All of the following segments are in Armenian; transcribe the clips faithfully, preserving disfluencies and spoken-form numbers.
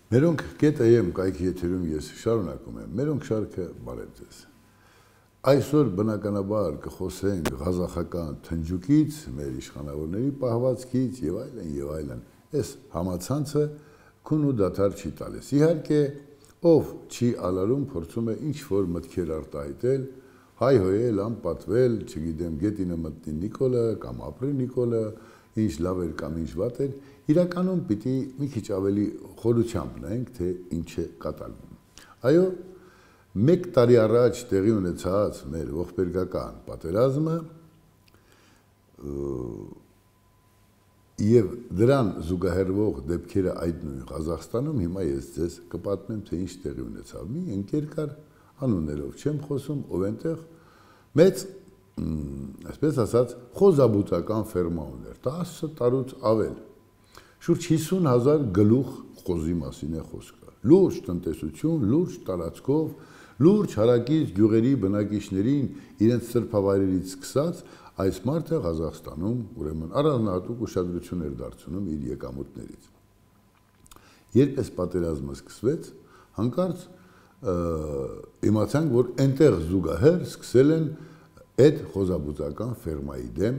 Մերոնք գետը եմ կայքի եթերում ես շարունակում եմ, մերոնք շարքը բարև ձեզ։ Այսօր բնականաբար կխոսենք ղազախական թնջուկից, մեր իշխանավորների պահվածքից եւ այլն եւ այլն։ Այս համացանցը քուն ու դադար չի տալիս։ Իհարկե, ով չի ալարում փորձում է ինչ որ մտքեր արտահայտել, հայհոյել, անպատվել, չգիտեմ, գետինը մտնի Նիկոլը կամ ապրի Նիկոլը, ինչ լավ էր կամ ինչ վատ էր, իրականում պիտի մի քիչ ավելի խորությամբ նայենք, թե ինչ է կատարվում։ Այո, մեկ տարի առաջ տեղի ունեցած մեր ողբերգական պատերազմը եւ դրան զուգահեռվող դեպքերը այդ նույն Ղազախստանում հիմա ես ձեզ կպատմեմ, թե ինչ տեղի ունեցավ։ Մի ընկեր կար, անուններով չեմ խոսում, ով այնտեղ մեծ այսպես ասած, խոզաբուծական ֆերմա ուներ, տասը տարուց ավել, շուրջ հիսուն հազար գլուխ խոզի մասին է խոսքը, լուրջ տնտեսություն, լուրջ տարածքով, լուրջ հարակից գյուղերի բնակիչներին իրենց սրբավայրերից սկսած, այս մարդը Ղազախստանում ուրեմն առանձնահատուկ ուշադրություն էր դարձնում իր եկամուտներից։ Երբ այս պատերազմը սկսվեց, հանկարծ իմացանք, որ այնտեղ զուգահեռ սկսել են այդ խոզաբուծական ֆերմայի դեմ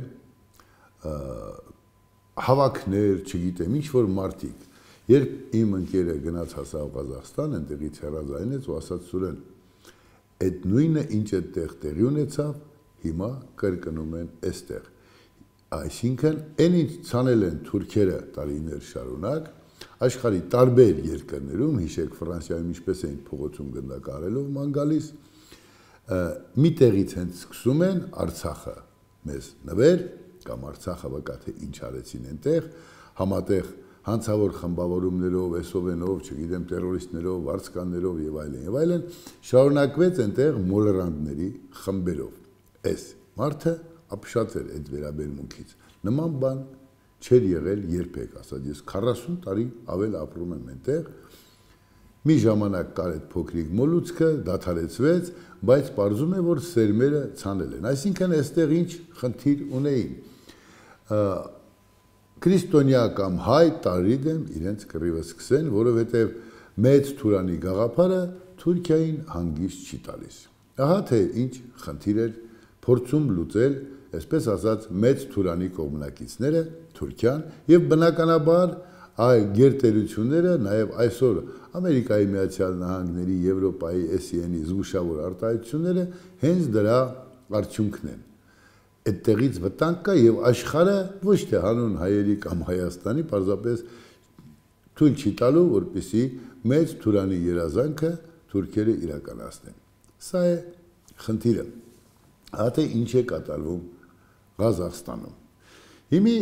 հավաքներ, չգիտեմ, ինչ որ մարդիկ, երբ իմ ընկերը գնաց հասավ Ղազախստան, այնտեղից հեռազայնեց ու ասաց Սուրեն, այդ նույնը ինչ այդտեղ տեղի ունեցավ, հիմա կրկնում են այստեղ։ Այսինքն, այն ինչ ցանել են թուրքերը տարիներ շարունակ, աշխարհի տարբեր երկրներում, հիշեք Ֆրանսիայում ինչպես էին փողոցում գնդակահարելով ման գալիս, մի տեղից հենց սկսում են Արցախը մեզ նվեր, կամ Արցախը վկա թե ինչ արեցին այնտեղ, համատեղ հանցավոր խմբավորումներով, էսովենով, չգիտեմ, տերորիստներով, վարձկաններով եւ այլն եւ այլն, շարունակվեց այնտեղ մոլերանտների խմբերով։ Այս մարդը ապշած էր այդ վերաբերմունքից։ Նման բան չէր եղել երբեք, ասած ես քառասուն տարի ավել ապրում եմ այնտեղ։ Մի ժամանակ կար այդ փոքրիկ մոլուցքը, դադարեցվեց, բայց պարզում է, որ սերմերը ցանել են։ Այսինքն այստեղ ինչ խնդիր ունեին։ Քրիստոնյա կամ հայ տարի դեմ իրենց կռիվը սկսեն, որովհետև մեծ Թուրանի գաղափարը Թուրքիային հանգիստ չի տալիս։ Ահա թե ինչ խնդիր էր փորձում լուծել, այսպես ասած, մեծ Թուրանի կողմնակիցները Թուրքիան եւ բնականաբար այ գերտերությունները նաև այսօր Ամերիկայի Միացյալ Նահանգների, Եվրոպայի, էս ի էն-ի զգուշավոր արտահայտությունները հենց դրա արդյունքն են։ Այդտեղից վտանգ կա եւ աշխարհը ոչ թե հանուն հայերի կամ Հայաստանի պարզապես թույլ չի տալու, որպեսզի մեծ Թուրանի երազանքը թուրքերը իրականացնեն։ Սա է խնդիրը։ Ահա թե ինչ է կատարվում Ղազախստանում։ Հիմի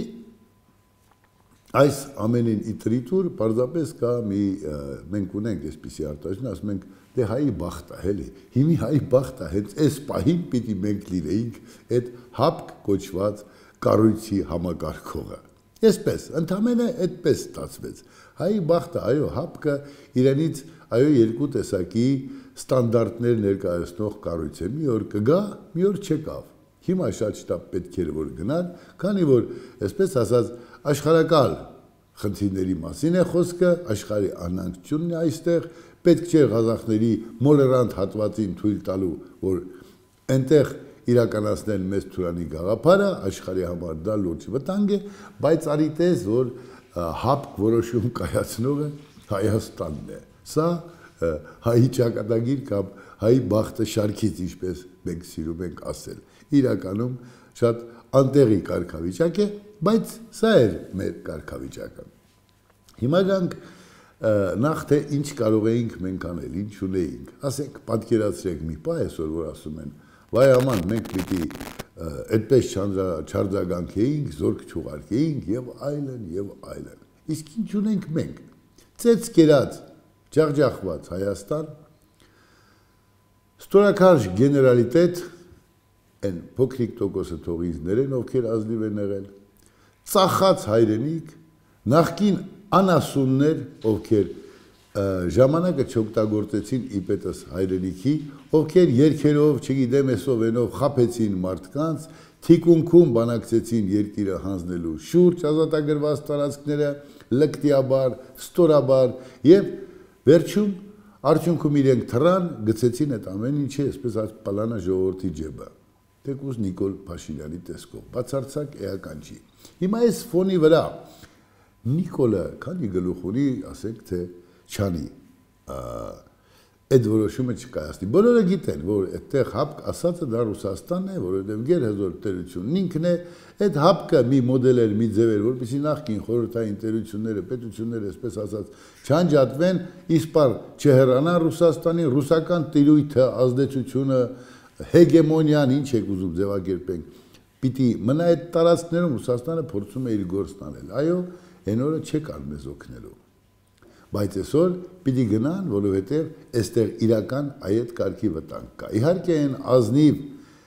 այս ամենին իտրիտուր պարզապես կա մի, մենք ունենք այսպիսի արտահայտություն, ասում ենք, դե հայի բախտա, հելի, հիմի հայի բախտա, հենց այս պահին պիտի մենք լինեինք այդ հապկ կոչված կառույցի համակարգողը։ Այսպես, ընդամենը այդպես ստացվեց։ Հայի բախտը, այո, հապկը իրենից, այո, երկու տեսակի ստանդարտներ ներկայացնող կառույց է, մի օր կգա, մի օր չեկավ։ Հիմա շատ շտապ պետք էր որ գնան, քանի որ, այսպես ասած, աշխարհակալ խնդիրների մասին է խոսքը, աշխարհի անհանգստությունն է այստեղ, պետք չէ ղազախների մոլերանտ հատվածին թույլ տալու, որ այնտեղ իրականացնեն մեծ Թուրանի գաղափարը, աշխարհի համար դա լուրջ վտանգ է, բայց արի տես, որ հապկ որոշում կայացնողը Հայաստանն է։ Սա հայի ճակատագիր կամ հայի բախտը շարքից, ինչպես մենք սիրում ենք ասել։ Իրականում շատ անտեղի կարգավիճակ է, բայց սա էր մեր կարգավիճակը։ Հիմա գանք նախ թե ինչ կարող էինք մենք անել, ինչ ունեինք։ Ասենք, պատկերացրեք մի պահ այսօր, որ ասում են, վայ աման, մենք պիտի այդպես չարձագանքեինք, զորք չուղարկեինք եւ այլն եւ այլն։ Իսկ ինչ ունենք մենք։ Ծեծ կերած, ջախջախված Հայաստան, ստորակարճ գեներալիտետ, այն փոքրիկ տոկոսը թողինցներ են, ովքեր ազնիվ են եղել, ծախած հայրենիք, նախկին անասուններ, ովքեր ժամանակը չօգտագործեցին իպետս հայրենիքի, ովքեր երկերով, չգիտեմ էսովենով խափեցին մարդկանց, թիկունքում բանակցեցին երկիրը հանձնելու շուրջ ազատագրված տարածքները, լկտիաբար, ստորաբար եւ Վերջում արդյունքում իրենք թռան, գցեցին այդ ամեն ինչը, այսպես ասած, պալանա ժողովրդի ջեբը։ Թեկուզ Նիկոլ Փաշինյանի տեսքով, բացարձակ էական չի։ Հիմա այս ֆոնի վրա Նիկոլը քանի գլուխ ունի, ասենք թե չանի այդ որոշումը չկայացնի։ Բոլորը գիտեն, որ այդտեղ հապկ ասածը դա Ռուսաստանն է, որովհետև գերհզոր տերությունն ինքն է, այդ հապկը մի մոդել էր, մի ձև էր, որպեսզի նախկին խորհրդային տերությունները, պետությունները, այսպես ասած, չանջատվեն, իսպար չհեռանա Ռուսաստանի, ռուսական տիրույթը, ազդեցությունը, հեգեմոնիան, ինչ եք ուզում ձևակերպենք, պիտի մնա այդ տարածքներում Ռուսաստանը փորձում է իր գործն անել։ Այո, այն օրը չեք ալ մեզ օգնելու։ Բայց այսօր պիտի գնան, որովհետև այստեղ իրական այդ կարգի վտանգ կա։ Իհարկե այն ազնիվ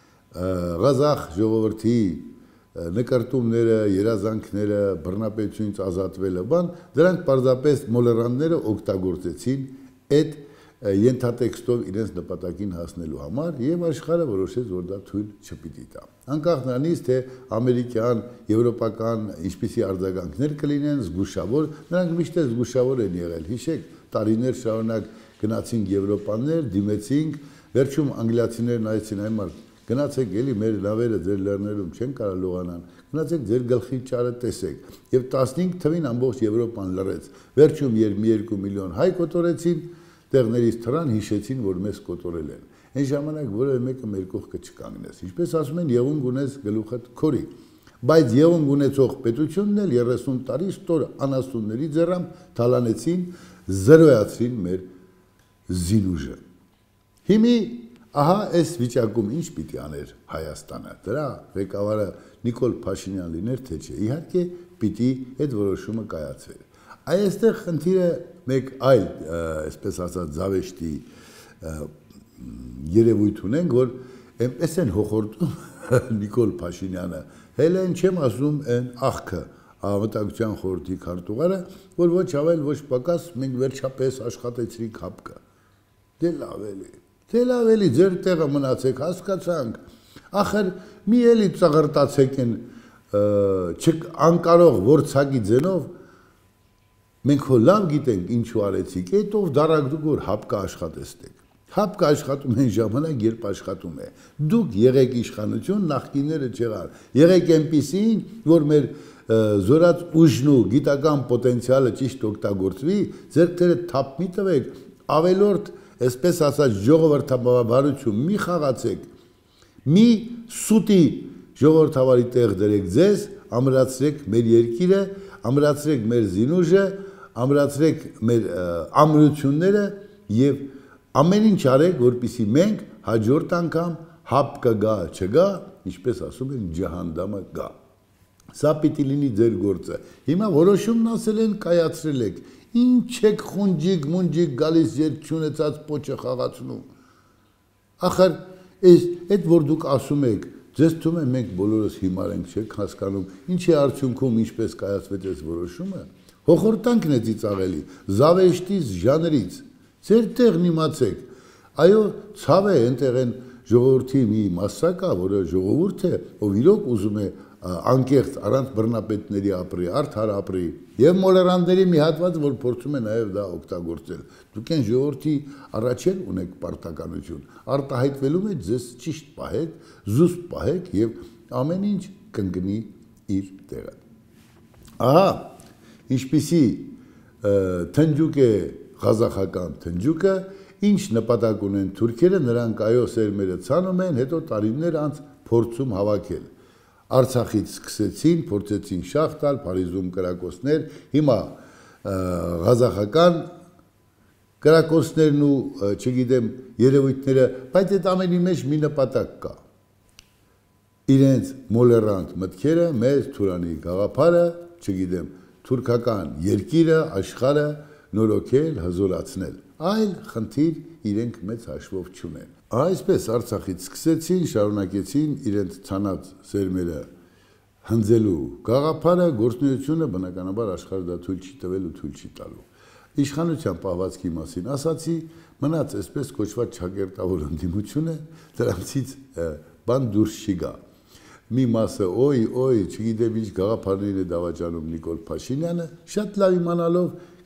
Ղազախ ժողովրդի նկարտումները, երազանքները, բռնապետությունից ազատվելը, բան, դրանք պարզապես մոլերանները օգտագործեցին այդ ենթատեքստով իրենց նպատակին հասնելու համար եւ աշխարհը որոշեց, որ դա թույլ չպիտի տա։ Անկախ նրանից, թե ամերիկյան, եվրոպական ինչպիսի արձագանքներ կլինեն, զգուշավոր, նրանք միշտ է զգուշավոր են եղել։ Հիշեք, տարիներ շարունակ գնացինք եվրոպաներ, դիմեցինք, վերջում անգլիացիներն այցին այն գնացեք էլի մեր լավերը ձեր լեռներում չեն կարող լողանան, գնացեք ձեր գլխի ճարը տեսեք։ Եվ տասնհինգ թվին ամբողջ Եվրոպան լռեց։ Վերջում երբ մի երկու միլիոն հայ կոտորեցին, տեղներից թռան հիշեցին, որ մեզ կոտորել են։ Այն ժամանակ որևէ մեկը մեր կողքը չկանգնեց։ Ինչպես ասում են, եղունգ ունես գլուխդ քորի։ Բայց եղունգ ունեցող պետությունն էլ երեսուն տարի ստոր անասունների ձեռամ թալանեցին, զրոյացրին մեր զինուժը։ Հիմի ահա այս վիճակում ինչ պիտի աներ Հայաստանը։ Դրա ղեկավարը Նիկոլ Փաշինյան լիներ, թե չէ։ Իհարկե պիտի այդ որոշումը կայացվեր։ Այստեղ խնդիրը մեկ այլ, այսպես ասած, զավեշտի երևույթ ունենք, որ այնպես են հոխորտում Նիկոլ Փաշինյանը, հելեն չեմ ասում այն աղքը, Անվտանգության խորհրդի քարտուղարը, որ ոչ ավել, ոչ պակաս մենք վերջապես աշխատեցրինք հապկը։ Դե լավ էլի, դե լավ էլի, ձեր տեղը մնացեք, հասկացանք, ախր մի էլի ծաղրտացեք են անկարող որցակի ձենով, մենք հո լավ գիտենք ինչու արեցիք, այդով դարակ դուք որ հապկը աշխատեցնեք։ Հապկը աշխատում են ժամանակ, երբ աշխատում է։ Դուք եղեք իշխանություն, նախկինները չեղան։ Եղեք այնպիսին, որ մեր զորած ուժն ու գիտական պոտենցիալը ճիշտ օգտագործվի, ձեռքերը թափ մի տվեք, ավելորդ, այսպես ասած, ժողովրդավարություն մի խաղացեք, մի սուտի ժողովրդավարի տեղ դրեք ձեզ, ամրացրեք մեր երկիրը, ամրացրեք մեր զինուժը, ամրացրեք մեր ամրությունները եւ ամեն ինչ արեք, որպեսզի մենք հաջորդ անգամ հապկը գա, չգա, ինչպես ասում են, ջահանդամը գա։ Սա պիտի լինի ձեր գործը։ Հիմա որոշումն ասել են, կայացրել եք։ Ինչ եք խունջիկ, մունջիկ գալիս երբ չունեցած պոչը խաղացնում։ Ախր այս այդ որ դուք ասում եք, ձեզ թվում է մենք բոլորս հիմար ենք, չեք հասկանում, ինչի արդյունքում ինչպես կայացվեց այս որոշումը։ Հոխորտանքն է ծիծաղելի, զավեշտից, ժանրից, ձեր տեղն իմացեք, այո, ցավ է այնտեղ են ժողովրդի մի մասսա կա, որը ժողովուրդ է, ով իրոք ուզում է անկեղծ առանց բռնապետների ապրի, արդար ապրի, եւ մոլերանների մի հատված, որ փորձում է նաեւ դա օգտագործել։ Դուք այն ժողովրդի առաջել ունեք պարտականություն, արտահայտվելու մեջ ձեզ ճիշտ պահեք, զուսպ պահեք եւ ամեն ինչ կընկնի իր տեղը։ Ահա ինչպիսի թնջուկ է ղազախական թնջուկը, ինչ նպատակ ունեն թուրքերը, նրանք այո սերմերը ցանում են, հետո տարիներ անց փորձում հավաքել։ Արցախից սկսեցին, փորձեցին շահ տալ, Փարիզում կրակոցներ, հիմա ղազախական կրակոցներն ու չգիտեմ երևույթները, բայց այդ ամենի մեջ մի նպատակ կա։ Իրենց մոլերանտ մտքերը, մեզ Թուրանի գաղափարը, չգիտեմ, թուրքական երկիրը, աշխարհը նորոգել, հզորացնել։ Այլ խնդիր իրենք մեծ հաշվով չունեն։ Այսպես Արցախից սկսեցին, շարունակեցին իրենց ցանած սերմերը հնձելու գաղափարը, գործունեությունը բնականաբար աշխարհը դա թույլ չի տվել ու թույլ չի տալու։ Իշխանության պահվածքի մասին ասացի, մնաց այսպես կոչված ճակերտավոր ընդդիմությունը, դրանցից բան դուրս չի գա։ Մի մասը օй, օй, չգիտեմ ինչ գաղափարներ է դավաճանում Նիկոլ Փաշինյանը, շատ լավ իմանալով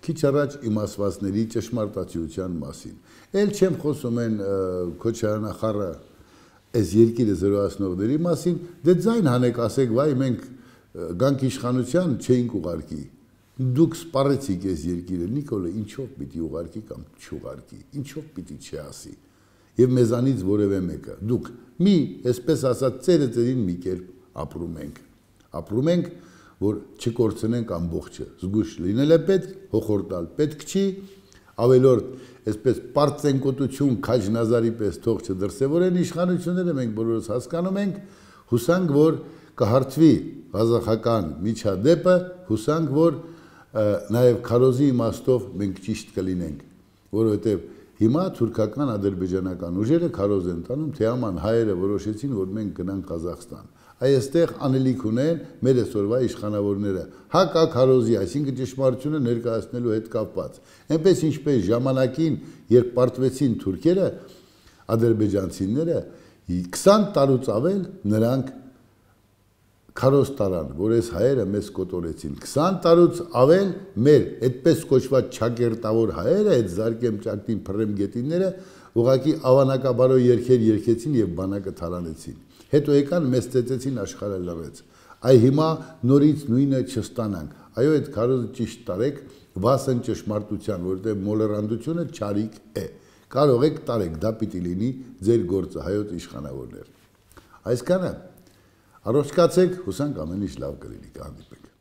քիչ առաջ իմացվածների ճշմարտացիության մասին։ Էլ չեմ խոսում են Քոչարյանախառը այս երկիրը զրոյացնողների մասին, դե ձայն հանեք, ասեք, վայ, մենք գանք իշխանության չէինք ուղարկի։ Դուք սպառեցիք այս երկիրը, Նիկոլը, ինչով պիտի ուղարկի կամ չուղարկի, ինչով պիտի չասի։ Եվ մեզանից որևէ մեկը։ Դուք մի, այսպես ասած, ծերը ծերին մի կերպ ապրում ենք։ Ապրում ենք, որ չկորցնենք ամբողջը։ Զգույշ լինել է պետք, հոխորտալ պետք չի, ավելորդ, այսպես պարծենկոտություն քաջնազարի պես թող չդրսևորեն իշխանությունները, մենք բոլորս հասկանում ենք, հուսանք, որ կհարթվի ղազախական միջադեպը, հուսանք, որ նաև քարոզի իմաստով մենք ճիշտ կլինենք, որովհետև հիմա թուրքական ադրբեջանական ուժերը քարոզ են տանում, թե աման հայերը որոշեցին, որ մենք գնանք Ղազախստան։ Այստեղ անելիք ունեն մեր այսօրվա իշխանավորները հակաքարոզի, այսինքն ճշմարտությունը ներկայացնելու հետ կապված։ Այնպես ինչպես ժամանակին, երբ պարտվեցին թուրքերը, ադրբեջանցիները, քսան տարուց ավել նրանք քարոզ տարան, որ այս հայերը մեզ կոտորեցին։ քսան տարուց ավել մեր այդպես կոչված չակերտավոր հայերը, այդ զարկեմ ճակտին փռեմ գետինները, ուղղակի ավանակաբարո երգեր երգեցին եւ բանակը թալանեցին։ Հետո եկան մեզ ծեծեցին, աշխարհը լռեց։ Այ հիմա նորից նույնը չստանանք։ Այո, այդ քարոզը ճիշտ տարեք, վասն ճշմարտության, որովհետեւ մոլերանդությունը չարիք է։ Կարող եք տարեք, դա պիտի լինի ձեր գործը, հայոց իշխանավորներ։ Այսքանը Առողջ կացեք, հուսանք ամեն ինչ լավ կլինի, կհանդիպենք։